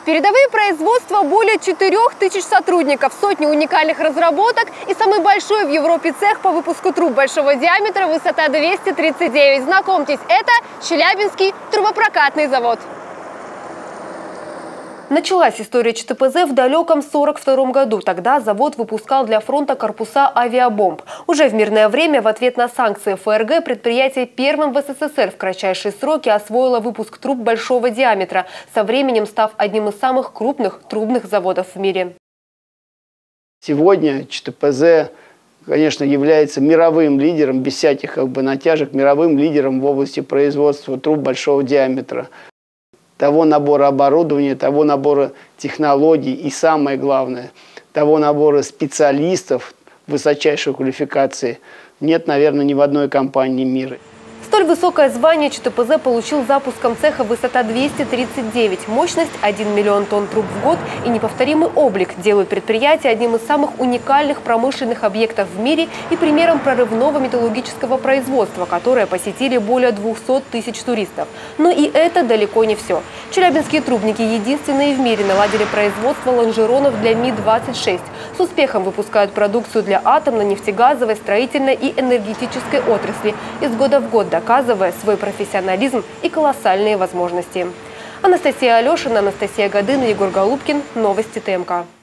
Передовые производства, более 4000 сотрудников, сотни уникальных разработок и самый большой в Европе цех по выпуску труб большого диаметра, высота 239. Знакомьтесь, это Челябинский трубопрокатный завод. Началась история ЧТПЗ в далеком 1942 году. Тогда завод выпускал для фронта корпуса авиабомб. Уже в мирное время в ответ на санкции ФРГ предприятие первым в СССР в кратчайшие сроки освоило выпуск труб большого диаметра, со временем став одним из самых крупных трубных заводов в мире. Сегодня ЧТПЗ, конечно, является мировым лидером, без всяких натяжек, мировым лидером в области производства труб большого диаметра. Того набора оборудования, того набора технологий и, самое главное, того набора специалистов высочайшей квалификации нет, наверное, ни в одной компании мира. Столь высокое звание ЧТПЗ получил запуском цеха высота 239. Мощность 1 миллион тонн труб в год и неповторимый облик делают предприятие одним из самых уникальных промышленных объектов в мире и примером прорывного металлургического производства, которое посетили более 200 тысяч туристов. Но и это далеко не все. Челябинские трубники единственные в мире наладили производство лонжеронов для Ми-26. С успехом выпускают продукцию для атомной, нефтегазовой, строительной и энергетической отрасли. Из года в год доказывая свой профессионализм и колоссальные возможности. Анастасия Алешина, Анастасия Годына, Егор Голубкин. Новости ТМК.